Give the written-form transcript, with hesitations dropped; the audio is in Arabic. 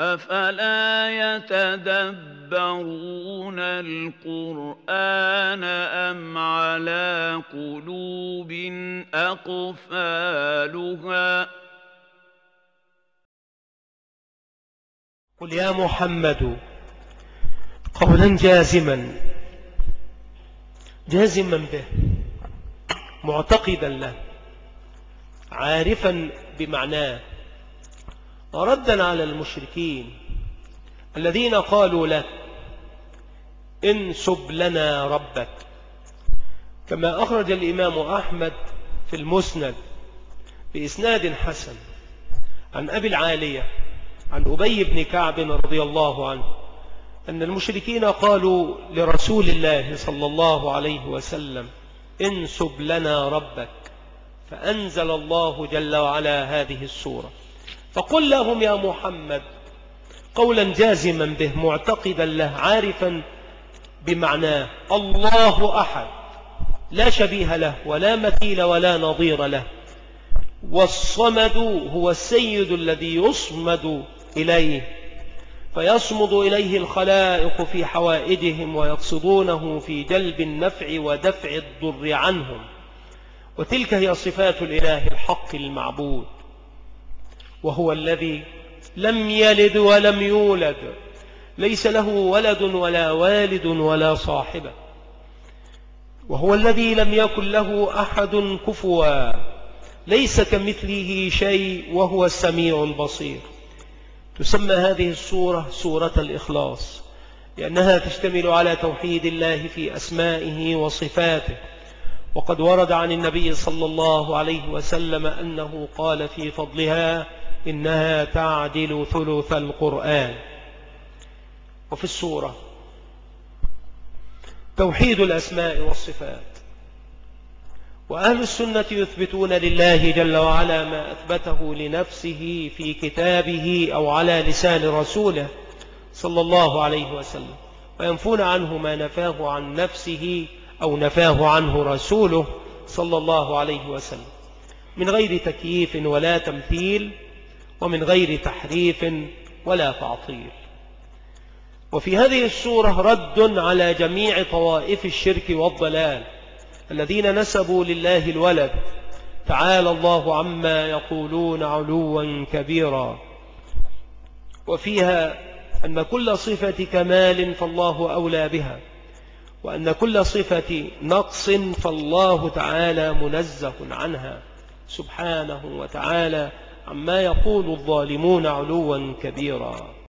أفلا يتدبرون القرآن أم على قلوب أقفالها قل يا محمد قولا جازما به معتقدا له عارفا بمعناه ردا على المشركين الذين قالوا له انسب لنا ربك، كما أخرج الإمام أحمد في المسند بإسناد حسن عن أبي العالية عن أبي بن كعب رضي الله عنه أن المشركين قالوا لرسول الله صلى الله عليه وسلم انسب لنا ربك، فأنزل الله جل وعلا هذه السورة. فقل لهم يا محمد قولا جازما به معتقدا له عارفا بمعناه الله أحد لا شبيه له ولا مثيل ولا نظير له، والصمد هو السيد الذي يصمد إليه، فيصمد إليه الخلائق في حوائجهم ويقصدونه في جلب النفع ودفع الضر عنهم، وتلك هي صفات الإله الحق المعبود. وهو الذي لم يلد ولم يولد، ليس له ولد ولا والد ولا صاحبة، وهو الذي لم يكن له أحد كفوا، ليس كمثله شيء وهو السميع البصير. تسمى هذه السورة سورة الإخلاص لأنها تشتمل على توحيد الله في أسمائه وصفاته، وقد ورد عن النبي صلى الله عليه وسلم أنه قال في فضلها إنها تعدل ثلث القرآن. وفي السورة توحيد الأسماء والصفات، وأهل السنة يثبتون لله جل وعلا ما أثبته لنفسه في كتابه أو على لسان رسوله صلى الله عليه وسلم، وينفون عنه ما نفاه عن نفسه أو نفاه عنه رسوله صلى الله عليه وسلم، من غير تكييف ولا تمثيل، ومن غير تحريف ولا تعطيل. وفي هذه السورة رد على جميع طوائف الشرك والضلال الذين نسبوا لله الولد، تعالى الله عما يقولون علوا كبيرا. وفيها أن كل صفة كمال فالله أولى بها، وأن كل صفة نقص فالله تعالى منزه عنها سبحانه وتعالى عما يقول الظالمون علوا كبيرا.